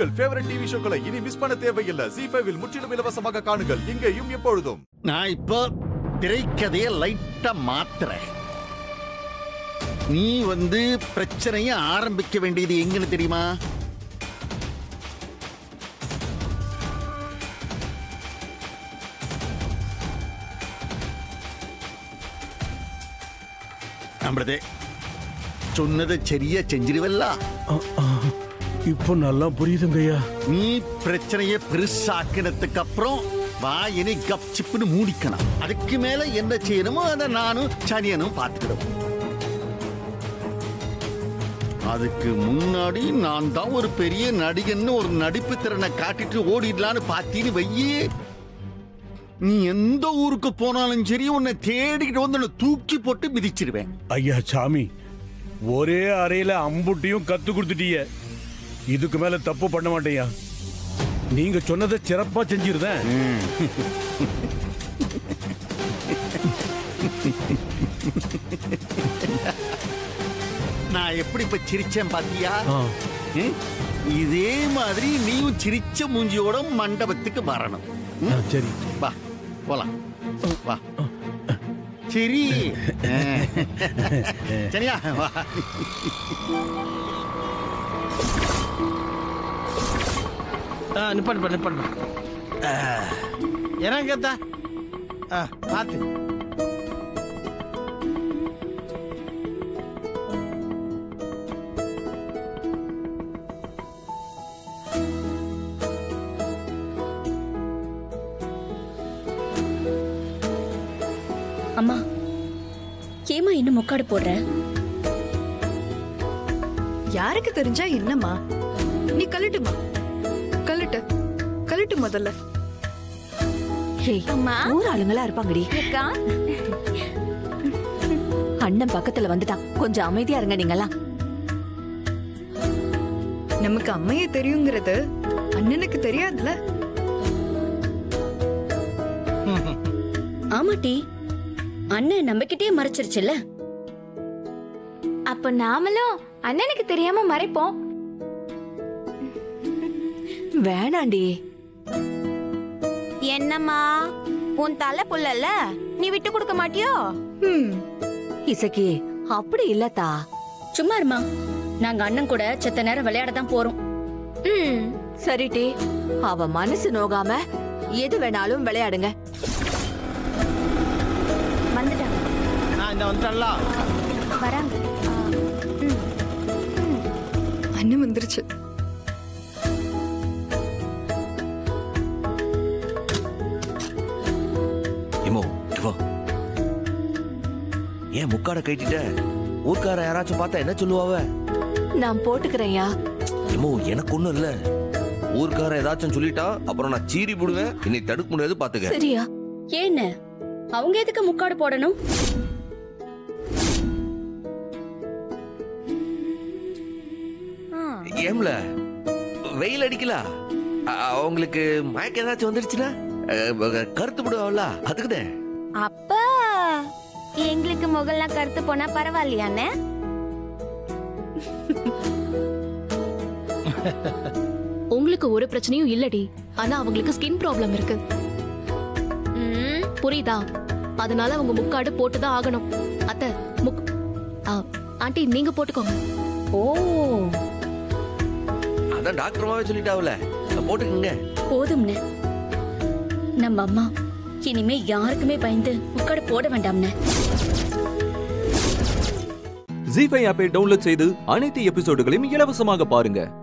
உங்கள் favourite TV ஷோக்களை இனி miss பண்ண தேவையில்லை. ஜீ5 முற்றிலும் இலவசமாக காணுங்கள், இங்கேயும் எப்பொழுதும். நான் இப்போ திரைக்கதையை லைட்டா மாத்துறேன். நீ பிரச்சனையை ஆரம்பிக்க வேண்டியது எங்கன்னு தெரியுமா? நம்மளதே சொன்னதை சரியா செஞ்சிருவல்ல. இப்போ நல்லா புரியுதுங்கய்யா. நீ பிரச்சனையை பெருசாக்கினதுக்கு அப்புறம் வாயினை கப் சிப்புன்னு மூடிக்கணும். அதுக்கு மேல என்ன செய்யணுமோ அதை நானும் சனியனும் பார்த்துக்கிடும். அதுக்கு முன்னாடி நான் தான் ஒரு பெரிய நடிகன்னு ஒரு நடிப்பு திறனை காட்டிட்டு ஓடிடலான்னு பார்த்தீன்னு வையே, நீ எந்த ஊருக்கு போனாலும் சரி உன்னை தேடிக்கிட்டு வந்து தூக்கி போட்டு மிதிச்சிருவேன். ஐயா சாமி, ஒரே அறையில அம்புட்டியும் கத்து கொடுத்துட்டீங்க. இதுக்கு மேல தப்பு பண்ண மாட்டேயா. நீங்க சொன்னதை சிறப்பா செஞ்சிருந்தேன். நான் எப்படி இப்ப சிரிச்சேன் பாத்தியா? இதே மாதிரி நீயும் சிரிச்ச மூஞ்சியோட மண்டபத்துக்கு வரணும். சரி வா போலாம். வா சரி சரியா? வா. நிப்பாடு இறங்கத்தா பார்த்து. அம்மா, ஏமா இன்னும் முக்காடு போடுற? யாருக்கு தெரிஞ்சா என்னம்மா? நீ கழட்டுமா, கழட்டு முதல்ல. ஊர் ஆளுங்களா இருப்பாங்கடி. அண்ணன் பக்கத்துல வந்துட்டான், கொஞ்சம் அமைதியா இருங்க நீங்களா. நமக்கு அம்மையே தெரியுங்கிறது அண்ணனுக்கு தெரியாதுல. ஆமாட்டி, அண்ணன் நம்மகிட்டே மறைச்சிருச்சுல்ல. அப்ப நாமளும் அண்ணனுக்கு தெரியாம மறைப்போம். வேணாண்டி. என்னம்மா, உன் தலை புள்ளல, நீ விட்டு கொடுக்க மாட்டியோ? இசக்கி, அப்படி இல்லத்தா. சும்மா இருமா, நாங்க அண்ணன் கூட செத்த நேரம் விளையாட தான் போறோம். சரிட்டி, அவ மனசு நோகாம எது வேணாலும் விளையாடுங்க. வந்துட்டாங்க. இந்த வந்துட்டல்ல வராங்க. அண்ணன் வந்துருச்சு. ஏன் முக்காட கைட்டிட்ட? ஊர்க்கார யாராச்சும் பார்த்தா என்ன சொல்லுவாவ? நான் போட்டுக்கிறேன்யா. எனக்கு ஒண்ணும் இல்ல. ஊர்க்கார ஏதாச்சும் சொல்லிட்டா அப்புறம் நான் சீறி போடுவேன். இன்னை தடுக்க முடியாது பாத்துக்க. சரியா? ஏன்னு அவங்க எதுக்கு முக்காடு போடணும்? ஏம்ல வெயில் அடிக்கல, அவங்களுக்கு மயக்க ஏதாச்சும் வந்துருச்சுன்னா கருத்து போடுவாங்களா? அதுக்குதான். அப்ப எங்களுக்கு முகல்லாம் கருத்து போனா பரவாயில்லையானே? உங்களுக்கு ஒரு பிரச்சனையும் இல்லடி, ஆனா அவங்களுக்கு ஸ்கின் ப்ராப்ளம் இருக்கு. புரியுதா? அதனால அவங்க முக்காடு போட்டுதான் ஆகணும். அத்தை, ஆண்டி நீங்க போட்டுக்கோங்க. ஓ, அதான் டாக்டர்மாவே சொல்லிட்டாவுல, போட்டுக்கங்க. போதும்னு நம்ம அம்மா இனிமே யாருக்குமே பயந்து முக்காடு போட வேண்டாம்னு. ஜீ5 ஆப்பை டவுன்லோட் செய்து அனைத்து எபிசோடுகளையும் இலவசமாக பாருங்க.